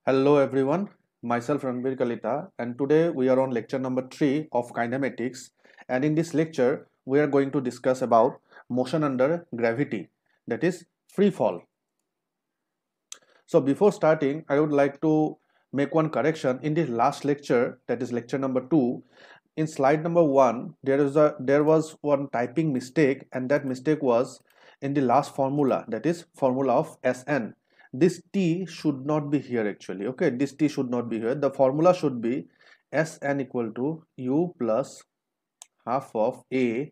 Hello everyone, myself Ranbir Kalita, and today we are on lecture number 3 of kinematics, and in this lecture we are going to discuss about motion under gravity, that is free fall. So before starting I would like to make one correction. In the last lecture, that is lecture number 2, in slide number 1 there was one typing mistake, and that mistake was in the last formula, that is formula of Sn. This t should not be here actually. Okay, this t should not be here. The formula should be Sn equal to u plus half of a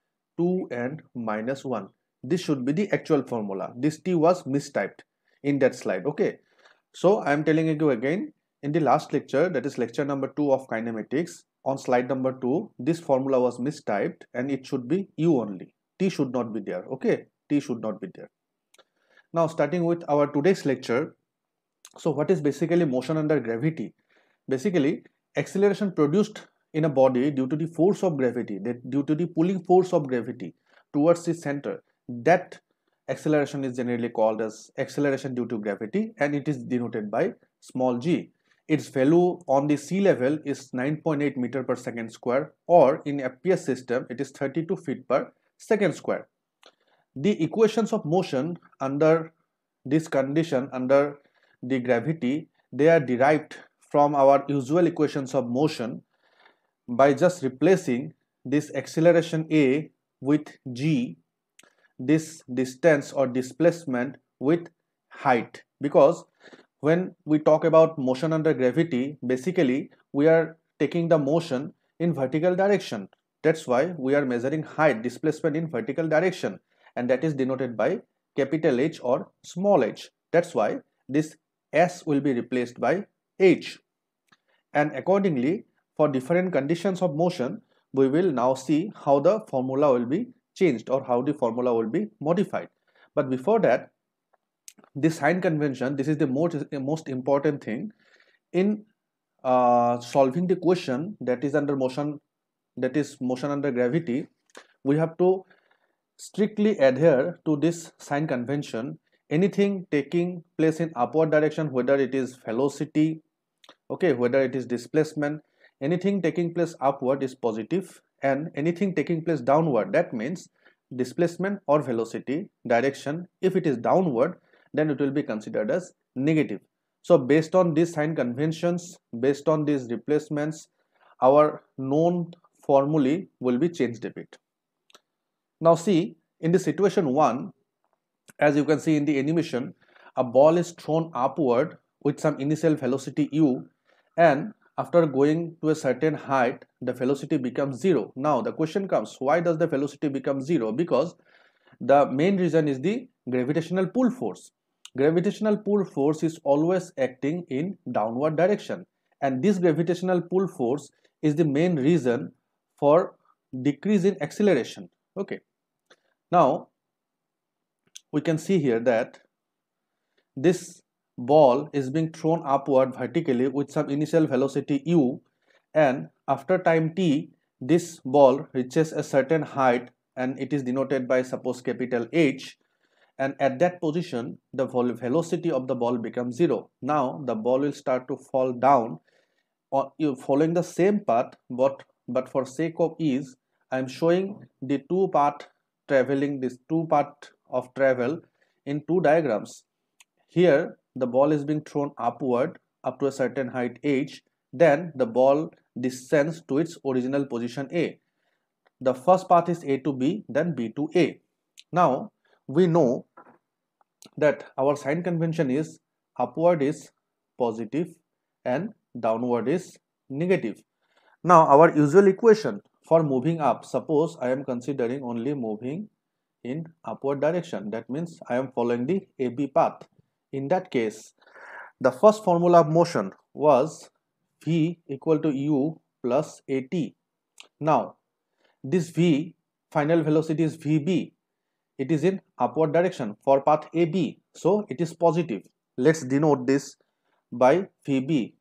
2 and minus 1. This should be the actual formula. This t was mistyped in that slide. Okay, so I am telling you again, in the last lecture, that is lecture number 2 of kinematics, on slide number 2, this formula was mistyped and it should be u only. T should not be there. Okay, t should not be there. Now starting with our today's lecture. So what is basically motion under gravity? Basically, acceleration produced in a body due to the force of gravity, that due to the pulling force of gravity towards its center, that acceleration is generally called as acceleration due to gravity, and it is denoted by small g. Its value on the sea level is 9.8 meter per second square, or in FPS system it is 32 feet per second square. The equations of motion under this condition, under the gravity, they are derived from our usual equations of motion by just replacing this acceleration a with g, this distance or displacement with height. Because when we talk about motion under gravity, basically we are taking the motion in vertical direction. That's why we are measuring height, displacement in vertical direction, and that is denoted by capital H or small h. That's why this s will be replaced by h, and accordingly for different conditions of motion we will now see how the formula will be changed or how the formula will be modified. But before that, this sign convention, this is the most important thing in solving the question that is under motion, that is motion under gravity. We have to strictly adhere to this sign convention. Anything taking place in upward direction, whether it is velocity, okay, whether it is displacement, anything taking place upward is positive, and anything taking place downward, that means displacement or velocity direction, if it is downward, then it will be considered as negative. So based on these sign conventions, based on these replacements, our known formulae will be changed a bit. Now see, in the situation 1, as you can see in the animation, a ball is thrown upward with some initial velocity u, and after going to a certain height the velocity becomes 0. Now the question comes, why does the velocity become 0? Because the main reason is the gravitational pull force. Gravitational pull force is always acting in downward direction, and this gravitational pull force is the main reason for decrease in acceleration. Okay, now we can see here that this ball is being thrown upward vertically with some initial velocity u, and after time t this ball reaches a certain height and it is denoted by suppose capital H, and at that position the velocity of the ball becomes 0. Now the ball will start to fall down or following the same path, but for sake of ease I am showing the two path of travel in two diagrams. Here the ball is being thrown upward up to a certain height h, then the ball descends to its original position a. The first path is a to b, then b to a. Now we know that our sign convention is upward is positive and downward is negative. Now our usual equation for moving up, suppose I am considering only moving in upward direction, that means I am following the AB path. In that case, the first formula of motion was V equal to U plus AT. Now this V, final velocity is VB, it is in upward direction for path AB, so it is positive. Let's denote this by VB.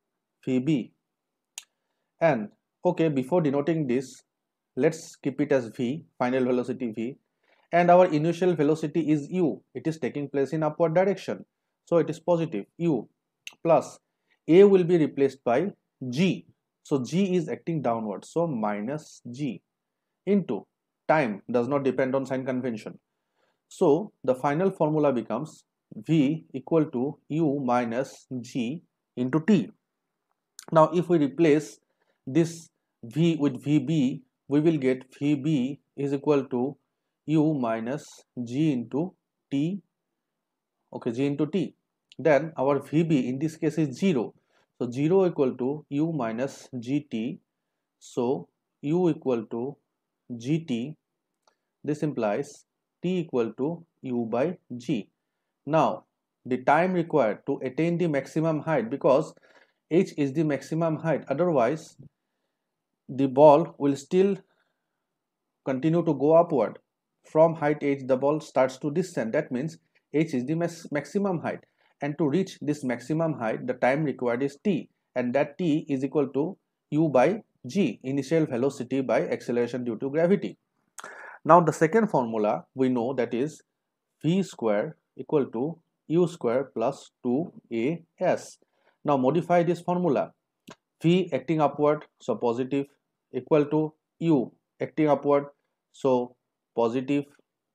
And okay, before denoting this, let's keep it as V, final velocity V, and our initial velocity is u, it is taking place in upward direction, so it is positive u plus A will be replaced by G. So G is acting downward. So minus G into time does not depend on sign convention. So the final formula becomes V equal to U minus G into T. Now if we replace this V with VB, we will get VB is equal to U minus G into T. Okay, G into T. Then our VB in this case is 0. So 0 equal to U minus GT. So U equal to GT. This implies T equal to U by G. Now the time required to attain the maximum height, because H is the maximum height, otherwise the ball will still continue to go upward. From height H the ball starts to descend. That means H is the maximum height, and to reach this maximum height the time required is T, and that T is equal to U by G, initial velocity by acceleration due to gravity. Now the second formula we know, that is V square equal to U square plus 2AS. Now modify this formula. V acting upward, so positive, equal to U acting upward, so positive,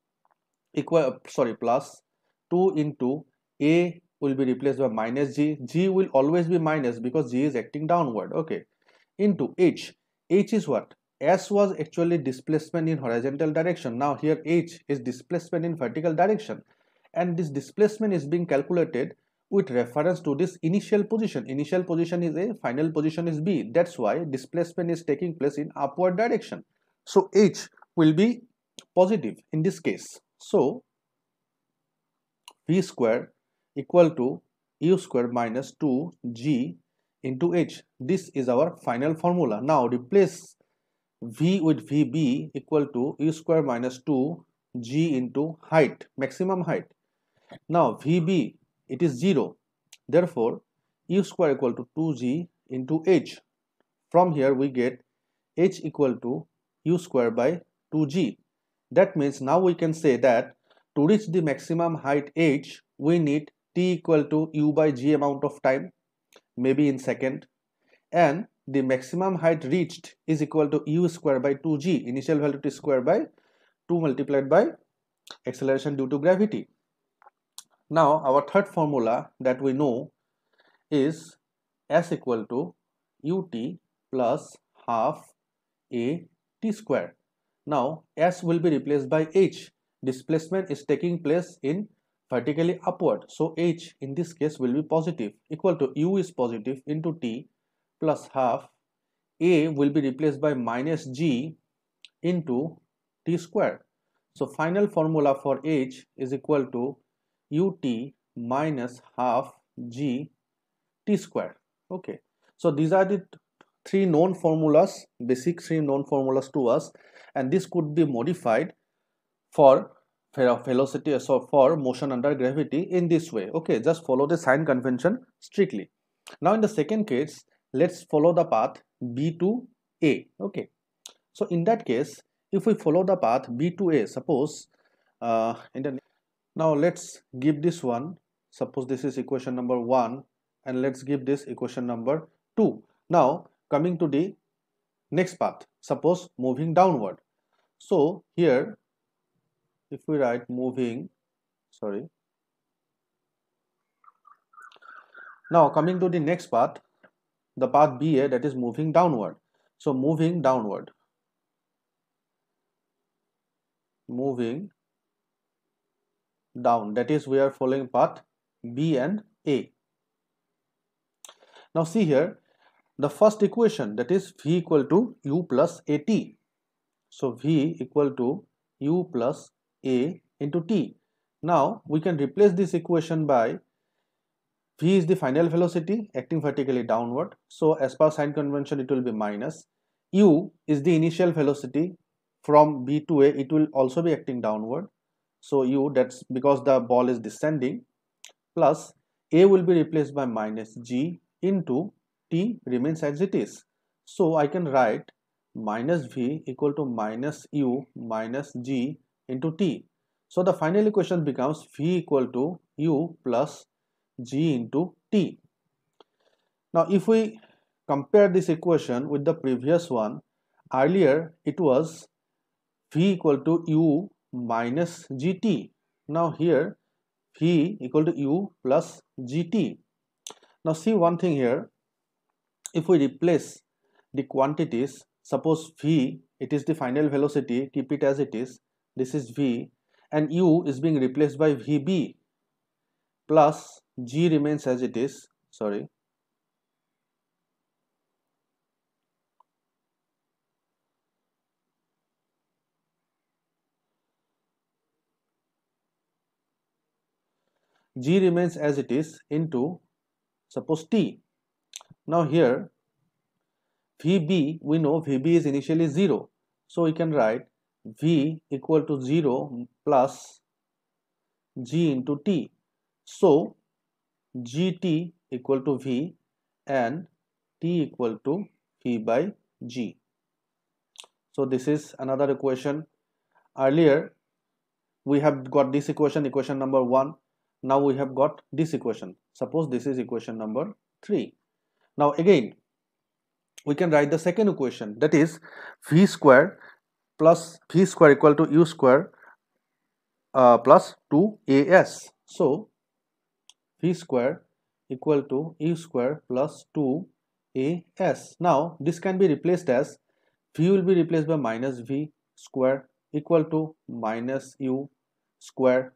plus 2 into A will be replaced by minus G. G will always be minus because G is acting downward, okay, into H. H is what? S was actually displacement in horizontal direction. Now here H is displacement in vertical direction, and this displacement is being calculated with reference to this initial position. Initial position is A, final position is B. That's why displacement is taking place in upward direction. So H will be positive in this case. So V square equal to U square minus 2G into H. This is our final formula. Now replace V with VB equal to U square minus 2G into height, maximum height. Now VB, it is 0. Therefore, U square equal to 2G into H. From here we get H equal to U square by 2G. That means now we can say that to reach the maximum height H, we need T equal to U by G amount of time, maybe in second, and the maximum height reached is equal to U square by 2G, initial velocity square by 2 multiplied by acceleration due to gravity. Now our third formula that we know is S equal to ut plus half a t square. Now S will be replaced by H. Displacement is taking place in vertically upward, so H in this case will be positive, equal to U is positive into T plus half A will be replaced by minus G into T square. So final formula for H is equal to ut minus half G T square. Okay, so these are the three known formulas, basic three known formulas to us, and this could be modified for velocity, so for motion under gravity in this way. Okay, just follow the sign convention strictly. Now in the second case, let's follow the path B to A. Okay, so in that case, if we follow the path B to A, suppose now let's give this one, suppose this is equation number 1, and let's give this equation number 2. Now coming to the next path, suppose moving downward. So here if we write moving, now coming to the next path, the path BA, that is moving downward. So moving downward, moving down, that is we are following path B and A. Now see here, the first equation, that is V equal to U plus AT. So V equal to U plus A into T. Now we can replace this equation by V is the final velocity acting vertically downward. So as per sign convention it will be minus. U is the initial velocity from B to A, it will also be acting downward. So U, that's because the ball is descending, plus A will be replaced by minus G into T remains as it is. So I can write minus V equal to minus U minus G into T. So the final equation becomes V equal to U plus G into T. Now if we compare this equation with the previous one, earlier it was v equal to u minus gt. Now here v equal to u plus gt. Now see one thing here, if we replace the quantities, suppose v, it is the final velocity, keep it as it is, this is v, and u is being replaced by vb, plus g remains as it is, sorry, g remains as it is into, suppose t. Now here vb, we know vb is initially 0, so we can write v equal to 0 plus g into t. So gt equal to v and t equal to v by g. So this is another equation. Earlier we have got this equation, equation number 1. Now we have got this equation. Suppose this is equation number 3. Now again we can write the second equation, that is v square plus v square equal to u square plus 2as. So v square equal to u square plus 2as. Now this can be replaced as v will be replaced by minus v square equal to minus u square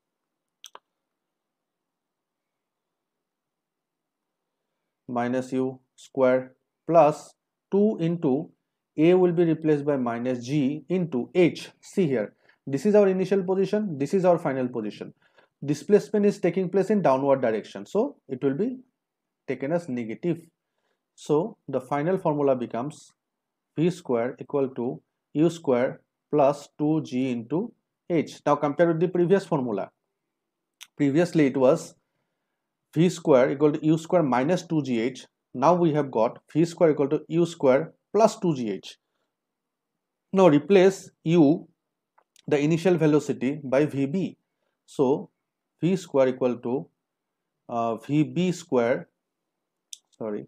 minus u square plus 2 into a will be replaced by minus g into h. See here, this is our initial position, this is our final position. Displacement is taking place in downward direction, so it will be taken as negative. So the final formula becomes v square equal to u square plus 2g into h. Now compare with the previous formula. Previously it was v square equal to u square minus 2gh. Now we have got v square equal to u square plus 2gh. Now replace u, the initial velocity, by vb. So v square equal to vb square, sorry,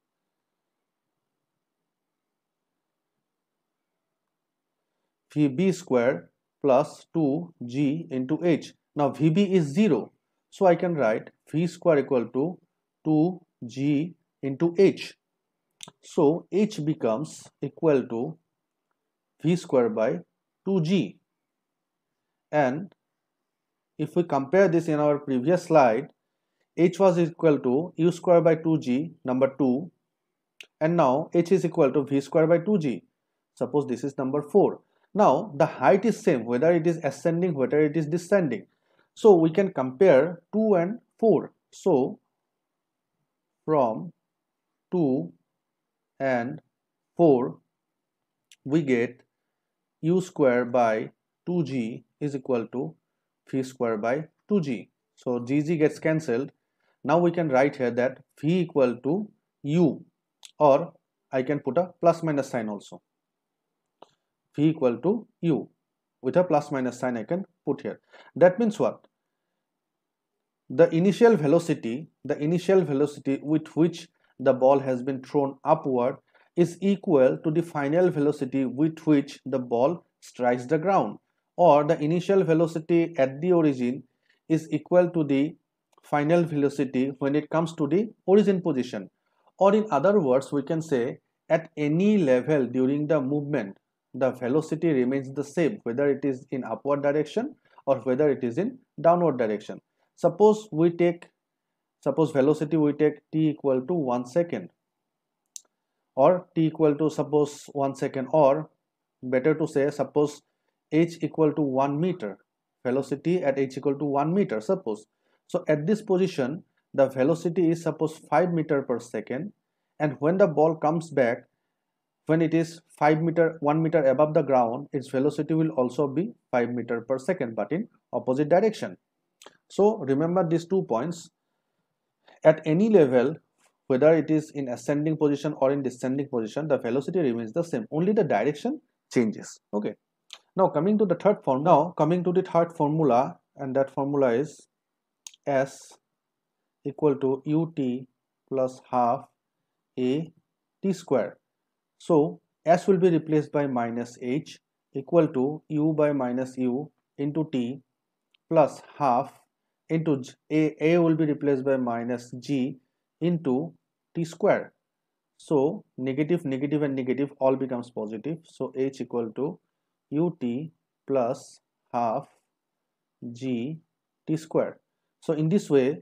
vb square plus 2g into h. Now vb is 0, so I can write v square equal to 2g into h. So h becomes equal to v square by 2g. And if we compare this in our previous slide, h was equal to u square by 2g, number 2, and now h is equal to v square by 2g. Suppose this is number 4. Now the height is same whether it is ascending, whether it is descending. So we can compare 2 and 4. So from 2 and 4 we get u square by 2g is equal to v square by 2g. So gg gets cancelled. Now we can write here that v equal to u, or I can put a plus minus sign also. V equal to u with a plus minus sign I can put here. That means what? The initial velocity with which the ball has been thrown upward is equal to the final velocity with which the ball strikes the ground, or the initial velocity at the origin is equal to the final velocity when it comes to the origin position. Or in other words, we can say at any level during the movement, the velocity remains the same whether it is in upward direction or whether it is in downward direction. Suppose velocity we take t equal to 1 second, or t equal to suppose 1 second, or better to say suppose h equal to 1 meter, velocity at h equal to 1 meter suppose. So at this position the velocity is suppose 5 meter per second, and when the ball comes back, when it is 1 meter above the ground, its velocity will also be 5 meter per second but in opposite direction. So remember these 2 points. At any level, whether it is in ascending position or in descending position, the velocity remains the same, only the direction changes. Okay, now coming to the third formula, and that formula is s equal to ut plus half a t square. So s will be replaced by minus h equal to u by minus u into t plus half into a will be replaced by minus g into t square. So negative, negative and negative all becomes positive. So h equal to ut plus half g t square. So in this way,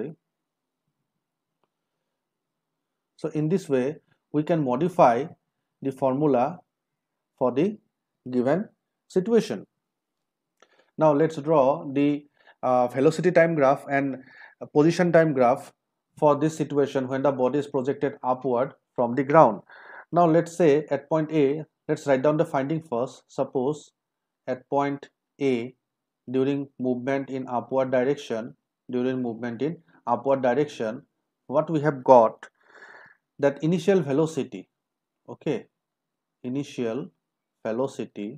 so in this way we can modify the formula for the given situation. Now let's draw the velocity time graph and position time graph for this situation when the body is projected upward from the ground. Now let's say at point A, let's write down the finding first. Suppose at point A during movement in upward direction, what we have got, that initial velocity, okay, initial velocity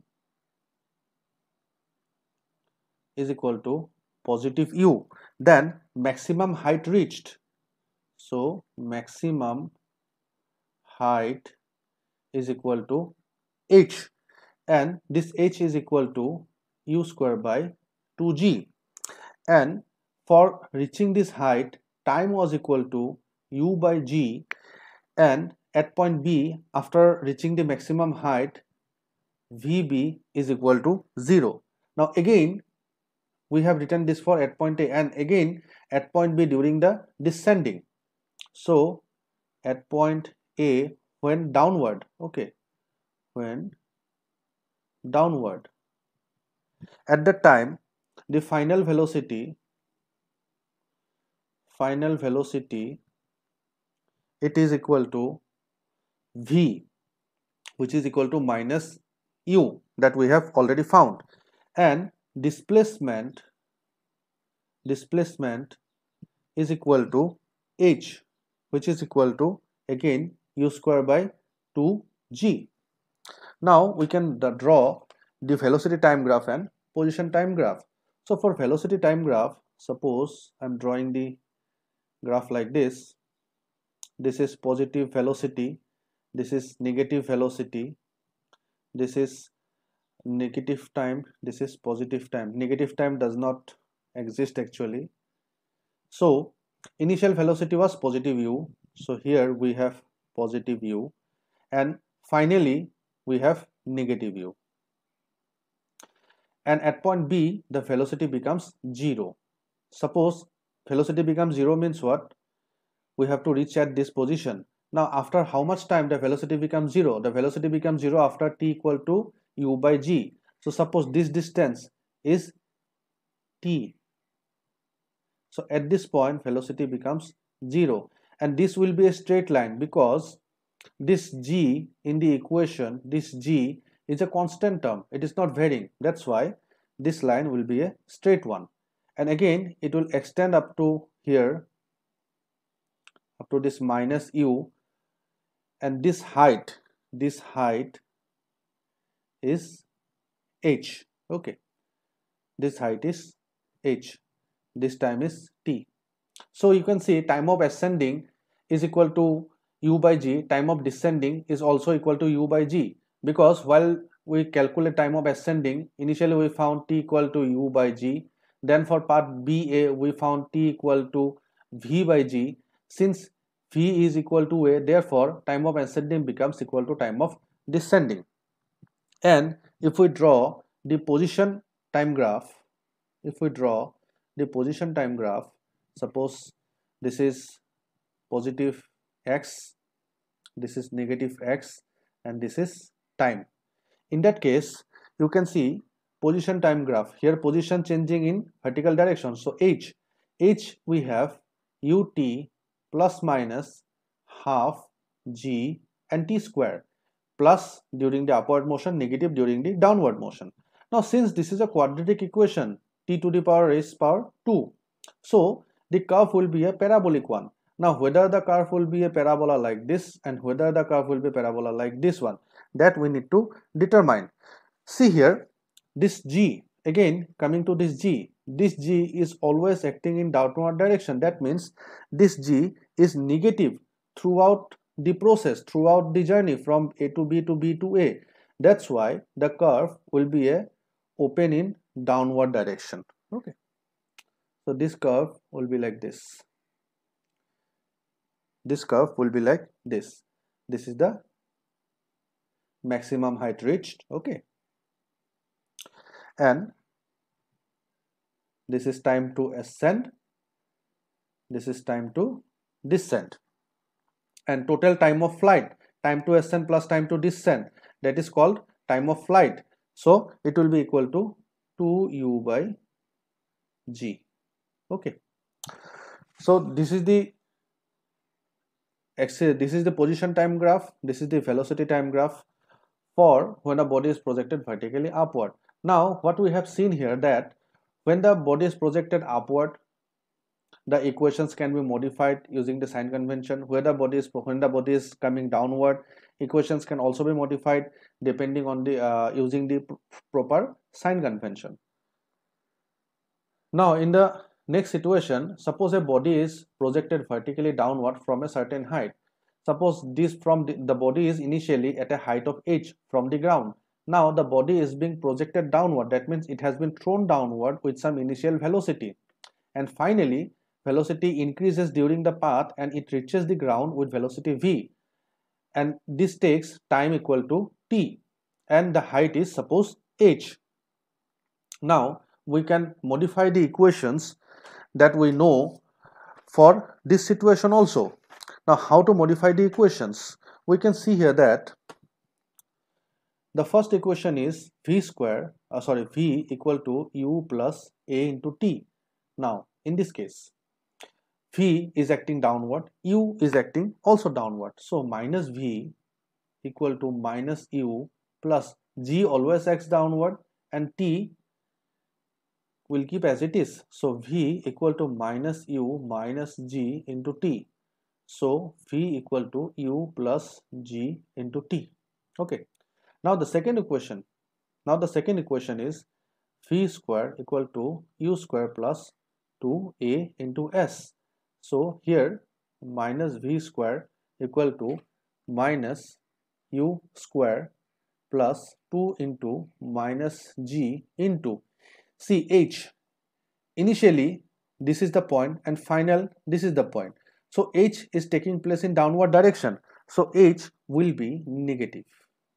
is equal to positive u, then maximum height reached, so maximum height is equal to h, and this h is equal to u square by 2g, and for reaching this height time was equal to u by g, and at point B after reaching the maximum height Vb is equal to 0. Now again we have written this for at point A, and again at point B during the descending. So at point A when downward, okay, when downward, at that time the final velocity it is equal to V, which is equal to minus u that we have already found, and displacement is equal to h, which is equal to again u square by 2g. Now we can draw the velocity time graph and position time graph. So for velocity time graph, suppose I am drawing the graph like this. This is positive velocity, this is negative velocity, this is negative time, this is positive time. Negative time does not exist actually. So initial velocity was positive u, so here we have positive u, and finally we have negative u, and at point B the velocity becomes 0. Suppose velocity becomes 0 means what? We have to reach at this position. Now after how much time the velocity becomes 0? The velocity becomes 0 after t equal to u by g. So suppose this distance is t. So at this point velocity becomes 0, and this will be a straight line because this g in the equation, this g is a constant term, it is not varying. That's why this line will be a straight one, and again it will extend up to here, up to this minus u, and this height is h, okay, this height is h, this time is t. So you can see time of ascending is equal to u by g, time of descending is also equal to u by g, because while we calculate time of ascending, initially we found t equal to u by g, then for part BA we found t equal to v by g. Since v is equal to a, therefore time of ascending becomes equal to time of descending. And if we draw the position time graph, suppose this is positive x, this is negative x, and this is time. In that case you can see position time graph, here position changing in vertical direction. So h we have ut plus minus half g and t square, plus during the upward motion, negative during the downward motion. Now since this is a quadratic equation, t to the power raised power 2, so the curve will be a parabolic one. Now whether the curve will be a parabola like this and whether the curve will be a parabola like this one, that we need to determine. See here, this g, again coming to this g is always acting in downward direction. That means this g is negative throughout the process, throughout the journey from A to B to B to A. That's why the curve will be a open in downward direction. Okay, so this curve will be like this. This curve will be like this. This is the maximum height reached. Okay, and this is time to ascend, this is time to descend, and total time of flight, time to ascend plus time to descend, that is called time of flight. So it will be equal to 2u by g. Okay, so this is the position time graph, this is the velocity time graph for when a body is projected vertically upward. Now what we have seen here, that when the body is projected upward, the equations can be modified using the sign convention. When the body is coming downward, equations can also be modified depending on the using the proper sign convention. Now in the next situation, suppose a body is projected vertically downward from a certain height. Suppose this from the body is initially at a height of h from the ground. Now the body is being projected downward, that means it has been thrown downward with some initial velocity, and finally velocity increases during the path and it reaches the ground with velocity v, and this takes time equal to t, and the height is suppose h. Now we can modify the equations that we know for this situation also. Now how to modify the equations? We can see here that the first equation is v equal to u plus a into t. Now in this case, v is acting downward, u is acting also downward, so minus v equal to minus u plus g always acts downward and t will keep as it is, so v equal to minus u minus g into t, so v equal to u plus g into t. Okay, now the second equation is v square equal to u square plus 2a into s. So here minus v square equal to minus u square plus 2 into minus g into, see h, initially this is the point and final this is the point, so h is taking place in downward direction, so h will be negative.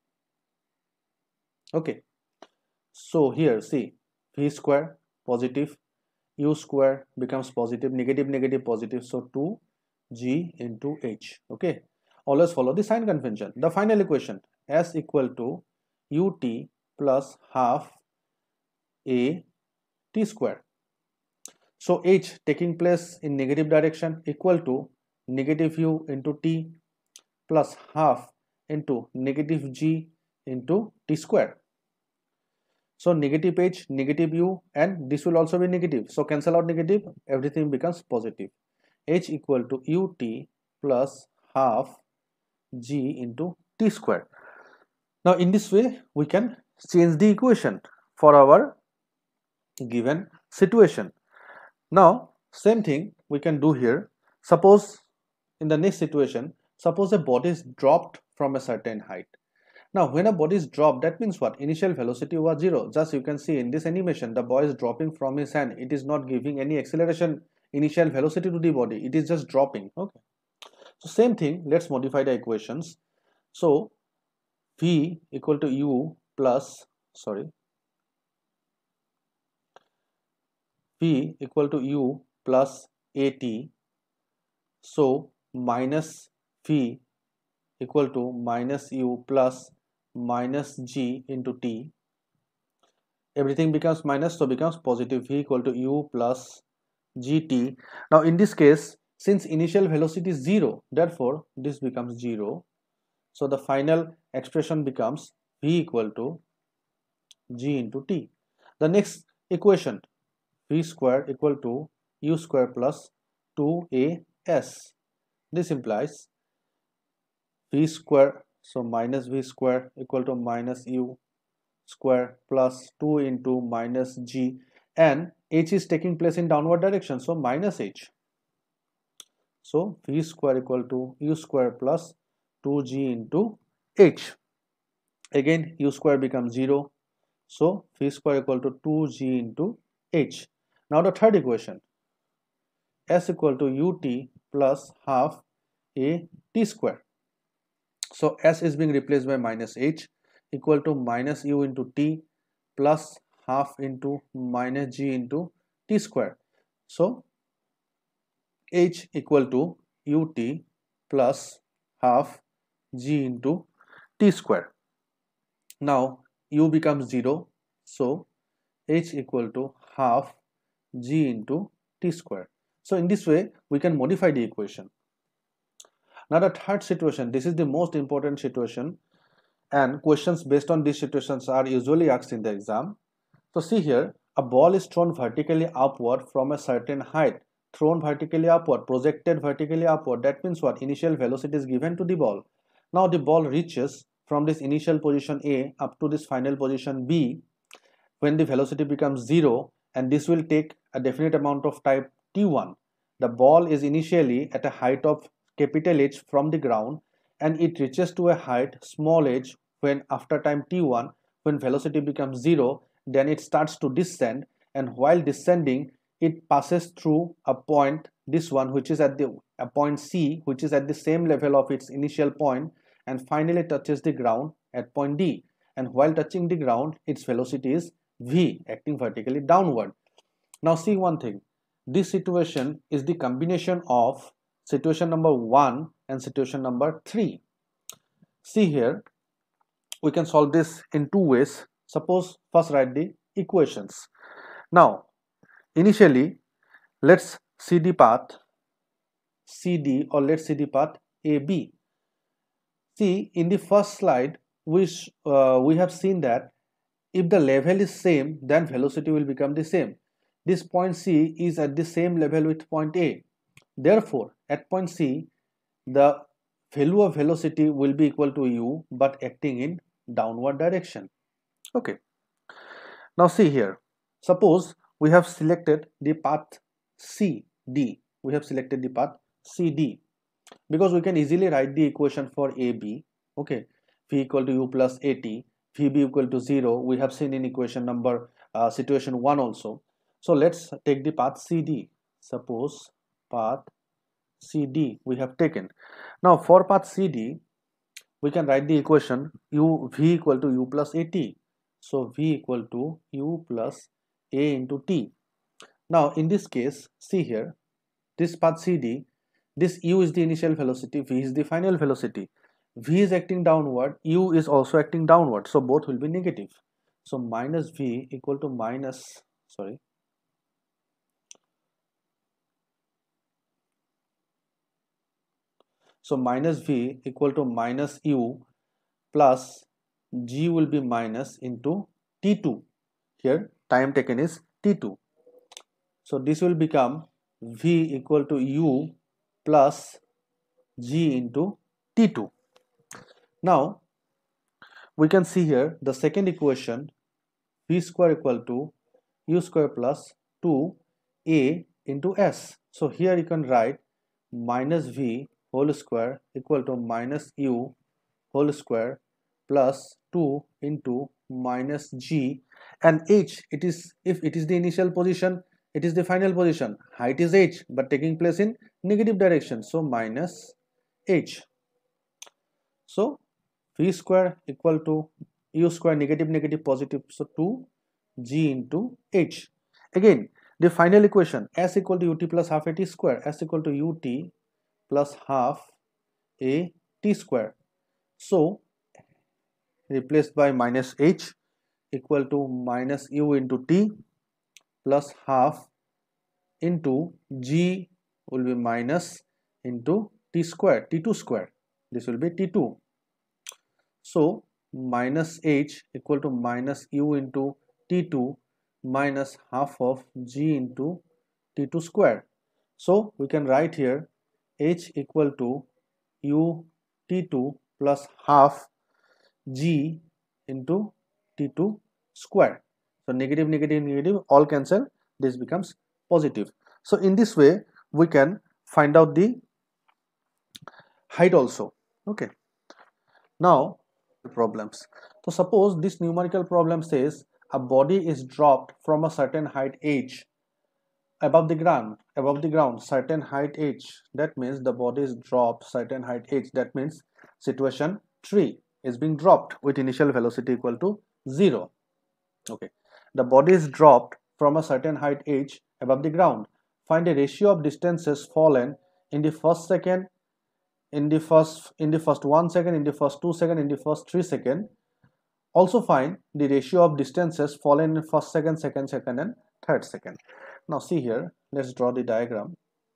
Okay, so here see v square positive, u square becomes positive, negative negative positive, so 2g into h. Okay, always follow the sign convention. The final equation, s equal to ut plus half a t square, so h taking place in negative direction equal to negative u into t plus half into negative g into t square. So negative h, negative u, and this will also be negative, so cancel out negative, everything becomes positive. H equal to ut plus half g into t square. Now in this way we can change the equation for our given situation. Now same thing we can do here. Suppose in the next situation, suppose a body is dropped from a certain height. Now when a body is dropped, that means what? Initial velocity was 0. Just you can see in this animation, the boy is dropping from his hand. It is not giving any acceleration, initial velocity to the body. It is just dropping. Okay, so same thing, let's modify the equations. So v equal to u plus v equal to u plus at, so minus v equal to minus u plus minus g into t, everything becomes minus, so becomes positive, v equal to u plus gt. Now in this case, since initial velocity is 0, therefore this becomes 0, so the final expression becomes v equal to g into t. The next equation, v square equal to u square plus 2as, this implies v square, so minus v square equal to minus u square plus 2 into minus g, and h is taking place in downward direction, so minus h, so v square equal to u square plus 2g into h. Again u square becomes 0. So v square equal to 2g into h. Now the third equation, s equal to ut plus half a t square. So s is being replaced by minus h equal to minus u into t plus half into minus g into t square. So h equal to ut plus half g into t square. Now u becomes 0, so h equal to half g into t square. So in this way we can modify the equation. Now the third situation, this is the most important situation, and questions based on these situations are usually asked in the exam. So see here, a ball is thrown vertically upward from a certain height. Thrown vertically upward, projected vertically upward. That means what? Initial velocity is given to the ball. Now the ball reaches from this initial position A up to this final position B when the velocity becomes 0, and this will take a definite amount of time t1. The ball is initially at a height of capital H from the ground, and it reaches to a height small h when after time t1, when velocity becomes 0, then it starts to descend, and while descending it passes through a point, this one, which is at the a point C, which is at the same level of its initial point, and finally touches the ground at point D, and while touching the ground its velocity is v, acting vertically downward. Now see one thing, this situation is the combination of situation number 1 and situation number 3. See here, we can solve this in two ways. Suppose first write the equations. Now initially let's see the path CD, or let's see the path AB. See, in the first slide we have seen that if the level is same, then velocity will become the same. This point C is at the same level with point A. Therefore, at point C, the value of velocity will be equal to u, but acting in downward direction. Okay. Now see here. Suppose we have selected the path CD. We have selected the path CD because we can easily write the equation for AB. Okay. V equal to u plus AT. Vb equal to 0, we have seen in equation number situation 1 also. So let's take the path CD. Suppose path CD we have taken. Now for path CD, we can write the equation v equal to u plus AT. So v equal to u plus A into T. Now in this case, see here, this path CD, this u is the initial velocity, v is the final velocity. V is acting downward, u is also acting downward, so both will be negative. So minus v equal to minus, so minus v equal to minus u plus g will be minus into t2. Here time taken is t2. So this will become v equal to u plus g into t2. Now we can see here the second equation, v square equal to u square plus 2a into s. So here you can write minus v whole square equal to minus u whole square plus 2 into minus g, and h, it is, if it is the initial position, it is the final position, height is h but taking place in negative direction, so minus h. So v square equal to u square, negative negative positive, so 2g into h. Again the final equation, s equal to ut plus half a t square, s equal to ut plus half a t square. So replaced by minus h equal to minus u into t plus half into g will be minus into t square, t2 square, this will be t2. So minus h equal to minus u into t2 minus half of g into t2 square. So we can write here h equal to u t2 plus half g into t2 square. So negative negative negative all cancel, this becomes positive. So in this way we can find out the height also. Okay. Now, problems. So suppose this numerical problem says a body is dropped from a certain height h above the ground certain height h. That means the body is dropped certain height h. That means situation 3 is being dropped with initial velocity equal to 0. Okay, the body is dropped from a certain height h above the ground. Find a ratio of distances fallen in the first second, in the first 1 second, in the first 2 second, in the first 3 second. Also find the ratio of distances fallen in first second, second second, and third second. Now see here, let's draw the diagram.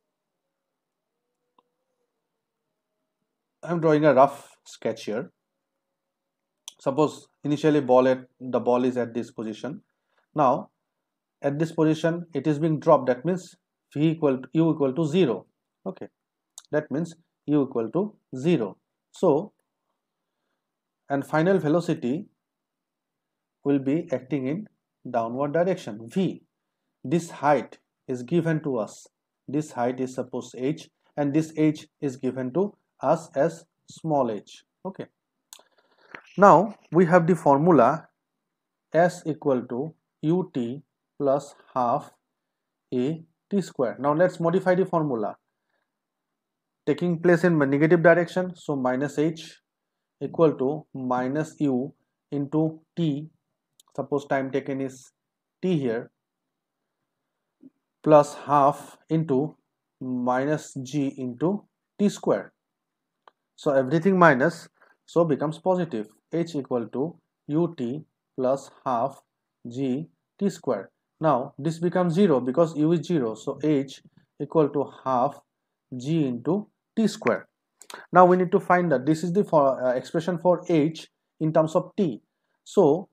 I'm drawing a rough sketch here. Suppose initially the ball is at this position. Now at this position it is being dropped. That means u equal to 0. Okay, that means u equal to 0. So, and final velocity will be acting in downward direction v. This height is given to us. This height is suppose h, and this h is given to us as small h. Okay, now we have the formula s equal to ut plus half a t square. Now let's modify the formula taking place in negative direction. So minus h equal to minus u into t, suppose time taken is t here, plus half into minus g into t square. So everything minus, so becomes positive. H equal to ut plus half g t square. Now this becomes 0 because u is 0. So h equal to half g into t square. Now we need to find that this is the expression for h in terms of t. So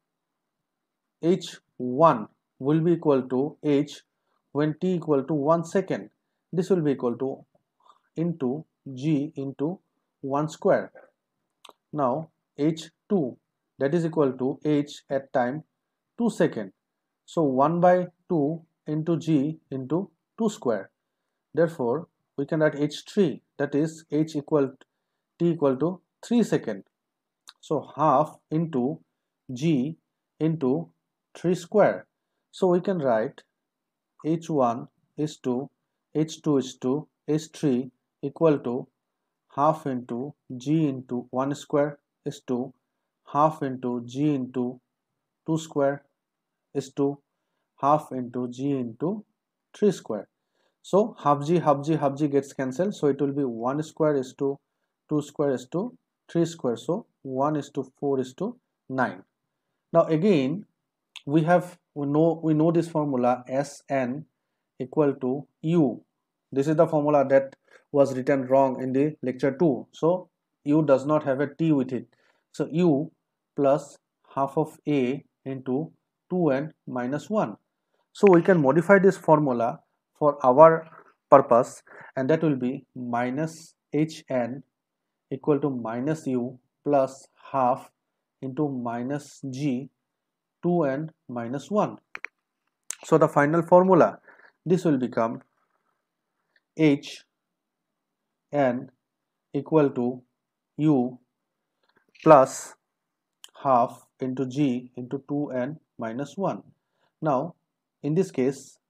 h1 will be equal to h when t equal to 1 second. This will be equal to into g into 1 square. Now h2, that is equal to h at time 2 second. So 1 by 2 into g into 2 square. Therefore we can write h3, that is h equal t equal to 3 second. So half into g into 3 square. So we can write h1 is to h2 is to h3 equal to half into g into 1 square is to half into g into 2 square is to half into g into 3 square. So half g gets cancelled. So it will be 1 square is to 2 square is to 3 square. So 1 is to 4 is to 9. Now again we know this formula Sn equal to u. This is the formula that was written wrong in the lecture 2. So u does not have a t with it. So u plus half of a into 2n minus 1. So we can modify this formula for our purpose, and that will be minus hn equal to minus u plus half into minus g 2n minus 1. So the final formula, this will become h n equal to u plus half into g into 2n minus 1. Now in this case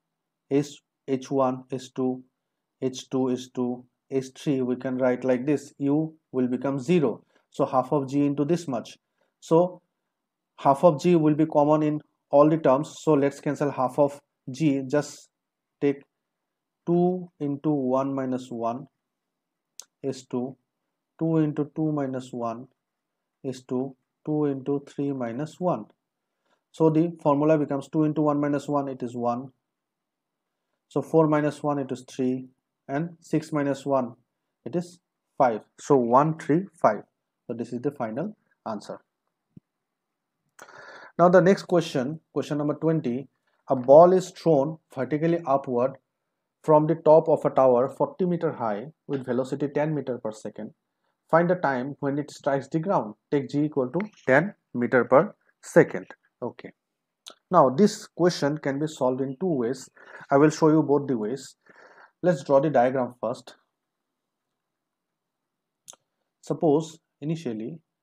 h1 is to h2 is to h3, we can write like this, u will become 0. So half of g into this much. So half of g will be common in all the terms. So let's cancel half of g. Just take 2 into 1 minus 1 is to 2 into 2 minus 1 is to 2 into 3 minus 1. So the formula becomes 2 into 1 minus 1, it is 1. So 4 minus 1, it is 3, and 6 minus 1, it is 5. So 1, 3, 5. So this is the final answer. Now the next question number 20. A ball is thrown vertically upward from the top of a tower 40 meter high with velocity 10 meter per second. Find the time when it strikes the ground. Take g equal to 10 meter per second. Okay. Now this question can be solved in two ways. I will show you both the ways. Let's draw the diagram first. Suppose initially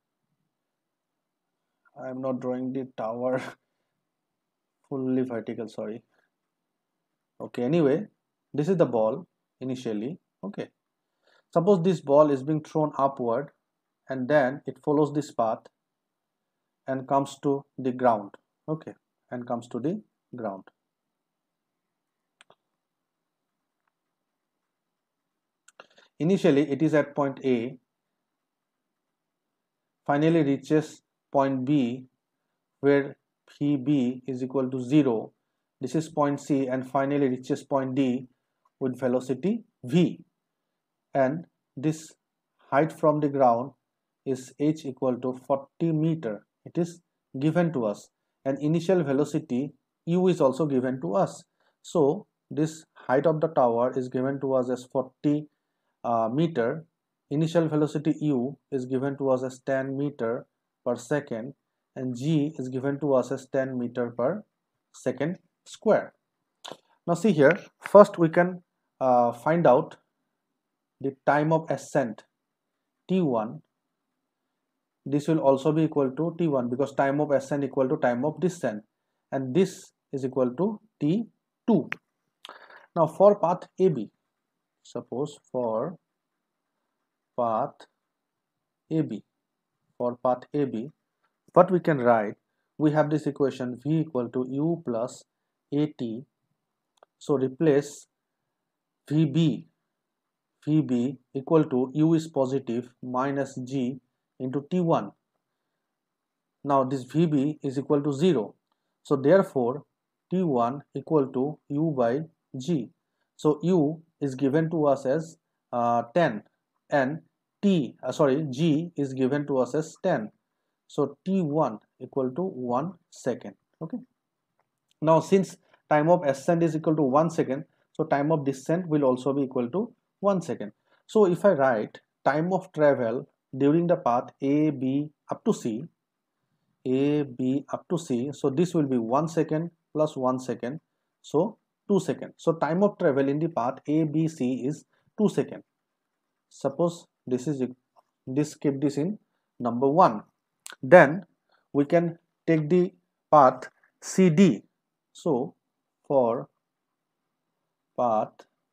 I am not drawing the tower fully vertical, sorry. Okay, anyway, this is the ball initially. Okay, suppose this ball is being thrown upward and then it follows this path and comes to the ground. Okay, and comes to the ground. Initially, it is at point A, finally reaches point B where Pb is equal to 0. This is point C and finally reaches point D with velocity v, and this height from the ground is h equal to 40 meter. It is given to us, and initial velocity u is also given to us. So this height of the tower is given to us as 40 meter. Initial velocity u is given to us as 10 meter per second, and g is given to us as 10 meter per second square. Now see here, first we can find out the time of ascent t1. This will also be equal to t1 because time of ascent equal to time of descent, and this is equal to t2. Now for path AB, suppose for path AB, what we can write, we have this equation v equal to u plus at. So replace vb equal to u is positive minus g into t1. Now this vb is equal to 0. So therefore t1 equal to u by g. So u is given to us as 10 and g is given to us as 10. So t1 equal to 1 second. Okay. Now since time of ascent is equal to 1 second, so time of descent will also be equal to 1 second. So if I write time of travel during the path A, B up to C, so this will be 1 second plus 1 second, so 2 seconds. So time of travel in the path A, B, C is 2 seconds. Suppose keep this in number 1. Then we can take the path CD. So for path,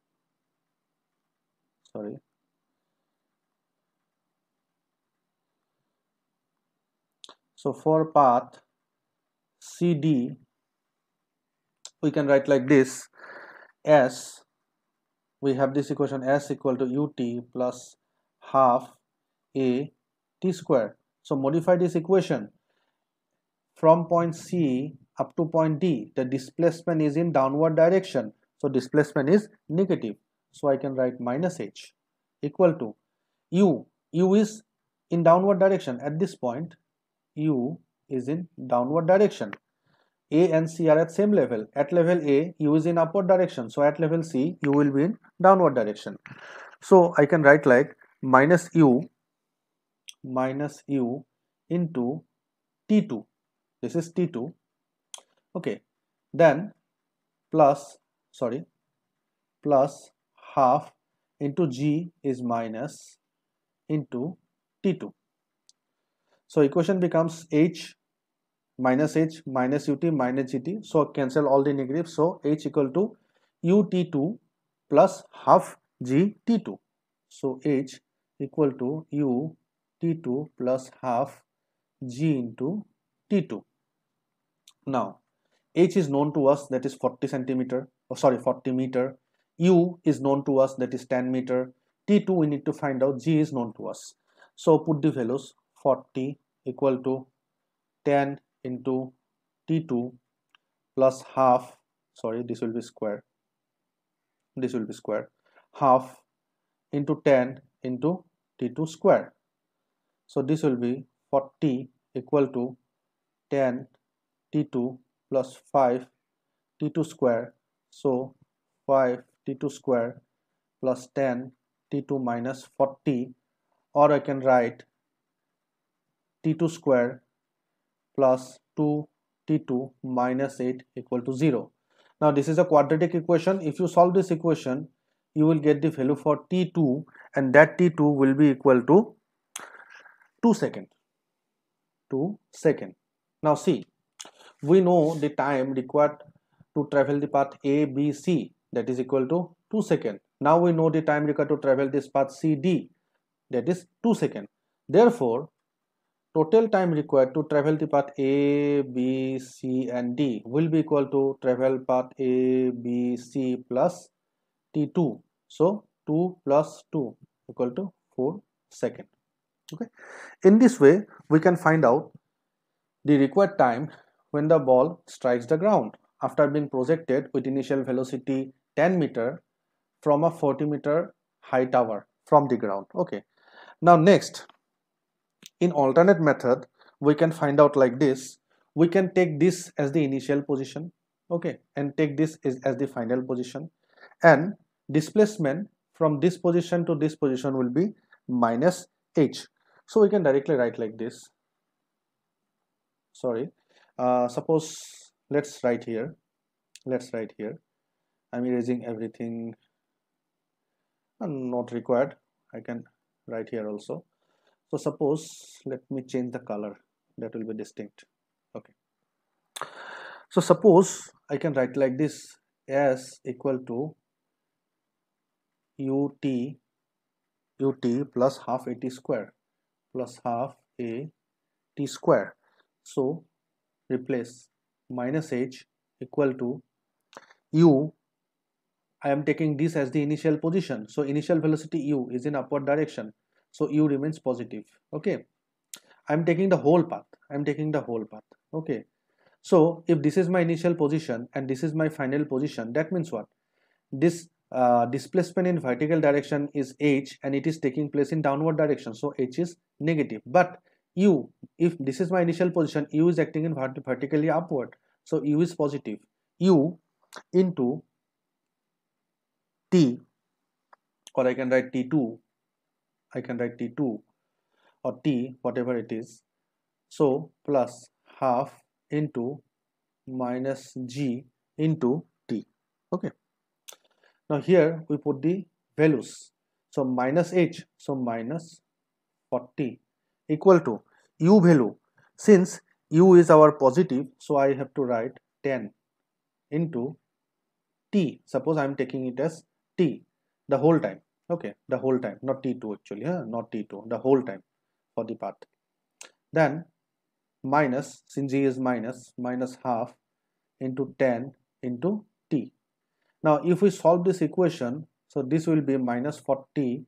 so for path CD, we can write like this. S, we have this equation S equal to ut plus half a t square. So modify this equation. From point C up to point D, the displacement is in downward direction. So displacement is negative. So I can write minus h equal to u. U is in downward direction. At this point, u is in downward direction. A and C are at same level. At level A, u is in upward direction. So at level C, u will be in downward direction. So I can write like minus u into T2. This is T2. Okay. Then plus half into G is minus into T2. So equation becomes h minus ut minus gt. So cancel all the negatives. So h equal to ut2 plus half gt2. So h equal to ut2 plus half g into t2. Now h is known to us, that is 40 centimeter, 40 meter. U is known to us, that is 10 meter. T2 we need to find out. G is known to us. So put the values. 40 equal to 10 into T2 plus half, this will be square, half into 10 into T2 square. So this will be 40 equal to 10 T2 plus 5 T2 square. So 5 T2 square plus 10 T2 minus 40, or I can write T2 square plus 2 T2 minus 8 equal to 0. Now this is a quadratic equation. If you solve this equation, you will get the value for T2, and that T2 will be equal to 2 seconds. Now see, we know the time required to travel the path A, B, C, that is equal to 2 seconds. Now we know the time required to travel this path C, D, that is 2 seconds. Therefore, total time required to travel the path A, B, C and D will be equal to travel path A, B, C plus T2. So 2 plus 2 equal to 4 seconds. Okay. In this way, we can find out the required time when the ball strikes the ground after being projected with initial velocity 10 meter from a 40-meter high tower from the ground. Okay. Now next, in alternate method, we can find out like this. We can take this as the initial position, okay, and take this as the final position, and displacement from this position to this position will be minus h. So we can directly write like this. Sorry, suppose let's write here. I'm erasing everything not required. I can write here also. So suppose, let me change the color, that will be distinct. Okay. So suppose I can write like this, S equal to ut plus half at square plus half a t square. So replace minus h equal to u. I am taking this as the initial position. So initial velocity u is in upward direction. So u remains positive. Okay. I'm taking the whole path. Okay. So if this is my initial position and this is my final position, that means what? This displacement in vertical direction is h and it is taking place in downward direction. So h is negative. But u, if this is my initial position, u is acting in vertically upward. So u is positive. U into t, or I can write t2. Or t, whatever it is. So plus half into minus g into t. Okay. Now here we put the values. So minus h, so minus 40 equal to u value. Since u is our positive, so I have to write 10 into t. Suppose I am taking it as t the whole time. Okay, the whole time, not t2 actually, not t2, the whole time for the path. Then minus, since g is minus half into 10 into t. Now if we solve this equation, so this will be minus 40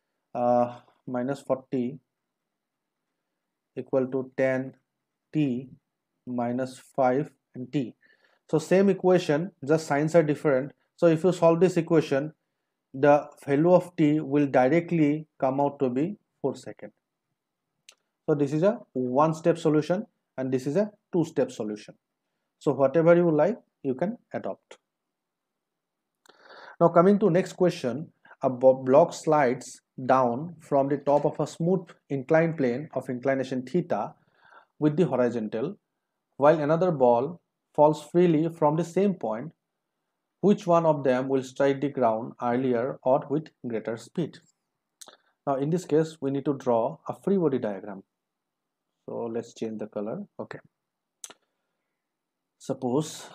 equal to 10 t minus 5 and t. So same equation, just signs are different. So if you solve this equation, the value of t will directly come out to be 4 seconds. So this is a one-step solution and this is a two-step solution. So whatever you like, you can adopt. Now coming to next question, a block slides down from the top of a smooth inclined plane of inclination theta with the horizontal, while another ball falls freely from the same point. Which one of them will strike the ground earlier or with greater speed? Now in this case, we need to draw a free body diagram. So let's change the color. Okay. Suppose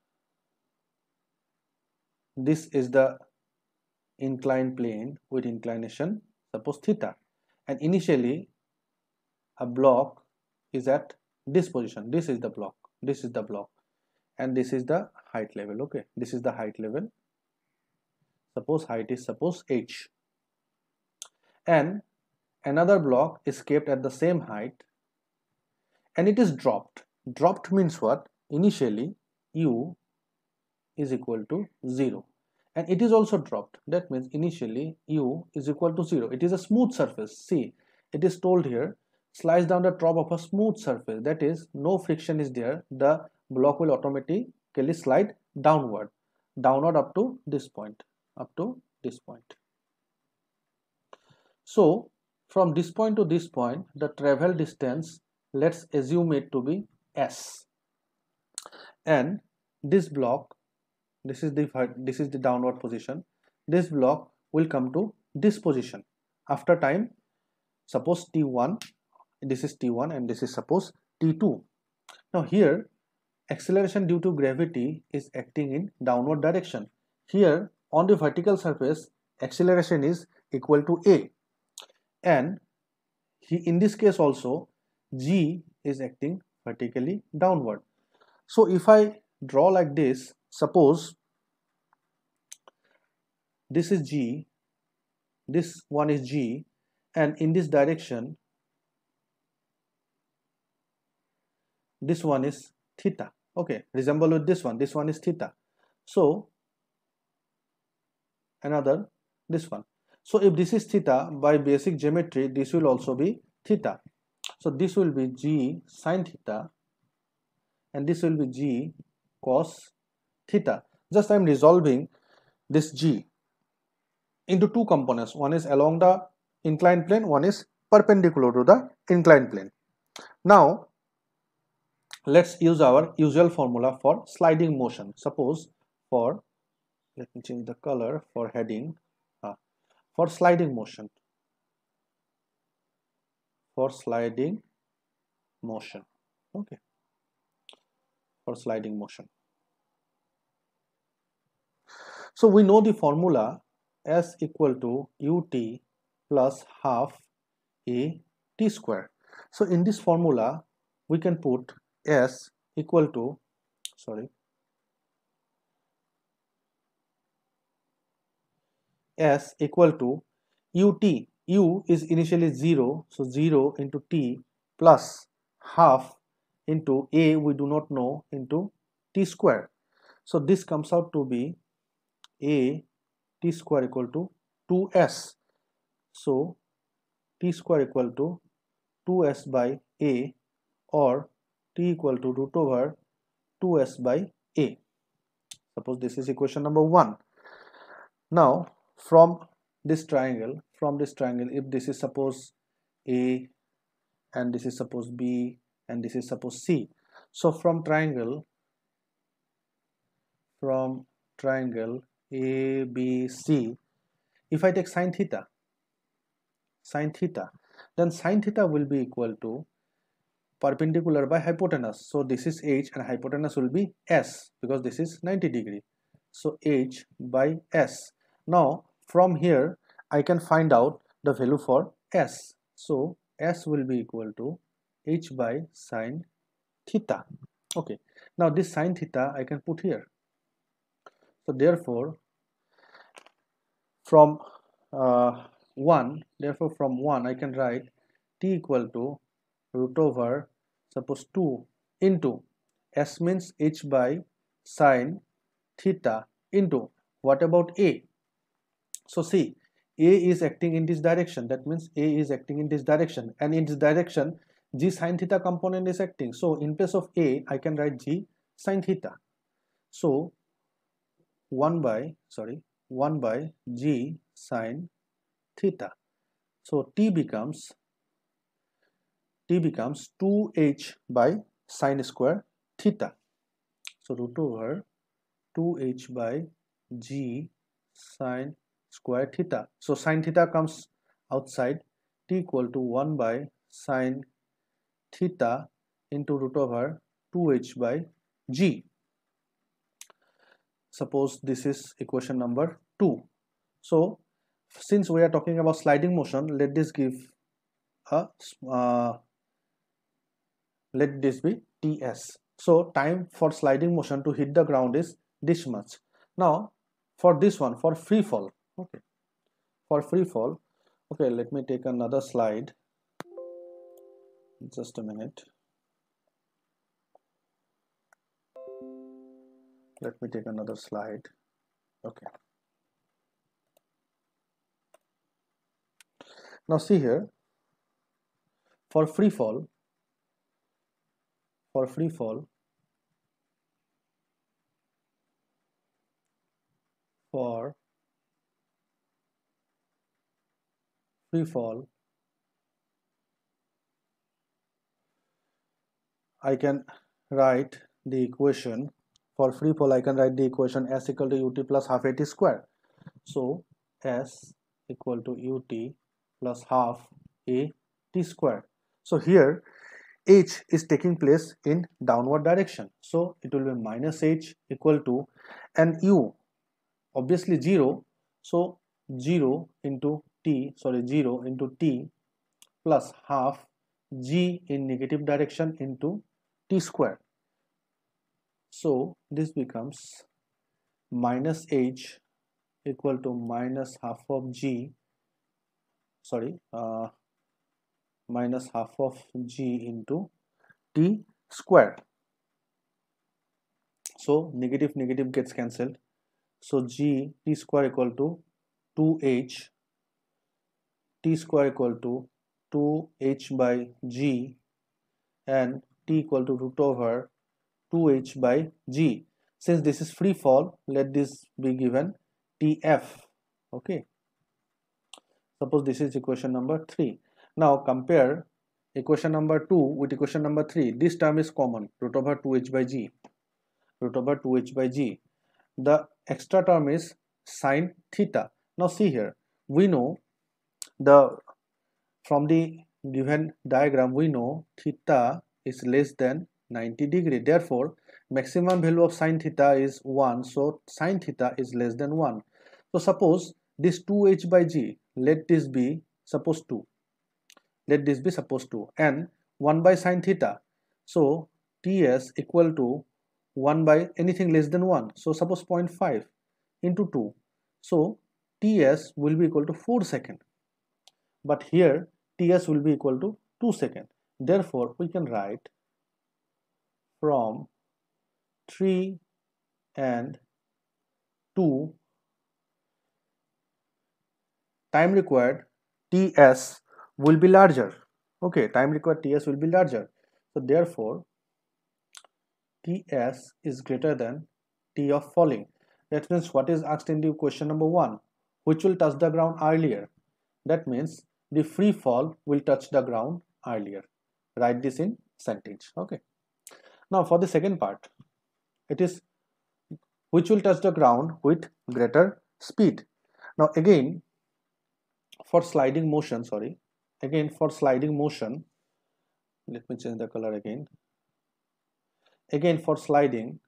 this is the inclined plane with inclination, suppose theta, and initially a block is at this position. This is the block, and this is the height level. Okay, this is the height level. Suppose height is h, and another block is kept at the same height and it is dropped. Dropped means what? Initially u is equal to 0 and it is also dropped. That means initially u is equal to 0. It is a smooth surface. See, it is told here, slice down the top of a smooth surface, that is no friction is there. The block will automatically slide downward up to this point, So from this point to this point, the travel distance, let's assume it to be s, and this block, this is the downward position. This block will come to this position after time, suppose t1, this is t1 and this is suppose t2. Now here acceleration due to gravity is acting in downward direction. Here on the vertical surface acceleration is equal to a, and in this case also g is acting vertically downward. So if I draw like this, suppose this is g, this one is g, and in this direction this one is theta. Okay, resemble with this one is theta. So another this one. So if this is theta, by basic geometry this will also be theta. So this will be g sine theta and this will be g cos theta. Just I am resolving this g into two components. One is along the inclined plane, one is perpendicular to the inclined plane. Now let's use our usual formula for sliding motion. Suppose for, let me change the color for heading, for sliding motion, okay, for sliding motion. So we know the formula s equal to ut plus half a t square. So in this formula we can put s equal to, s equal to ut. U is initially 0, so 0 into t plus half into a we do not know into t square. So this comes out to be a t square equal to 2s. So t square equal to 2s by a, or t equal to root over 2s by a. Suppose this is equation number 1. Now from this triangle, if this is suppose a and this is suppose b and this is suppose c, so from triangle a b c, if I take sine theta, then sine theta will be equal to perpendicular by hypotenuse. So this is h and hypotenuse will be s because this is 90 degree. So h by s. Now from here I can find out the value for s. So s will be equal to h by sine theta. Okay, now this sine theta I can put here. So therefore from 1 I can write t equal to root over suppose 2 into s means h by sine theta into what about a. So see, a is acting in this direction, that means a is acting in this direction, and in this direction g sine theta component is acting. So in place of a I can write g sine theta. So 1 by g sine theta. So t becomes 2h by sine square theta. So root over 2h by g sine square theta. So sine theta comes outside, t equal to 1 by sine theta into root over 2h by g. Suppose this is equation number 2. So since we are talking about sliding motion, let this give a let this be ts. So time for sliding motion to hit the ground is this much. Now for this one, for free fall, okay, okay, let me take another slide, just a minute, let me take another slide. Okay, now see here, for free fall I can write the equation. For free fall I can write the equation s equal to ut plus half at square. So s equal to ut plus half a t square. So here h is taking place in downward direction. So it will be minus h equal to, and u obviously 0. So 0 into t, 0 into t plus half g in negative direction into t square. So this becomes minus h equal to minus half of g, minus half of g into t square. So negative negative gets cancelled. So g t square equal to 2h, t square equal to 2h by g, and t equal to root over 2h by g. Since this is free fall, let this be given tf. Okay, suppose this is equation number 3. Now compare equation number 2 with equation number 3. This term is common, root over 2h by g, root over 2h by g. The extra term is sine theta. Now see here, we know from the given diagram, we know theta is less than 90 degree. Therefore, maximum value of sine theta is 1. So sine theta is less than 1. So suppose this 2h by g, let this be suppose 2. Let this be suppose 2 and 1 by sine theta. So ts equal to 1 by anything less than 1. So suppose 0.5 into 2. So ts will be equal to 4 seconds. But here ts will be equal to 2 seconds. Therefore, we can write from 3 and 2, time required ts will be larger. Okay, time required ts will be larger. So therefore, ts is greater than t of falling. That means what is asked in the question number 1? Which will touch the ground earlier? That means the free fall will touch the ground earlier. Write this in sentence. Okay. Now for the second part, it is which will touch the ground with greater speed. Now again for sliding motion, let me change the color again. Again for sliding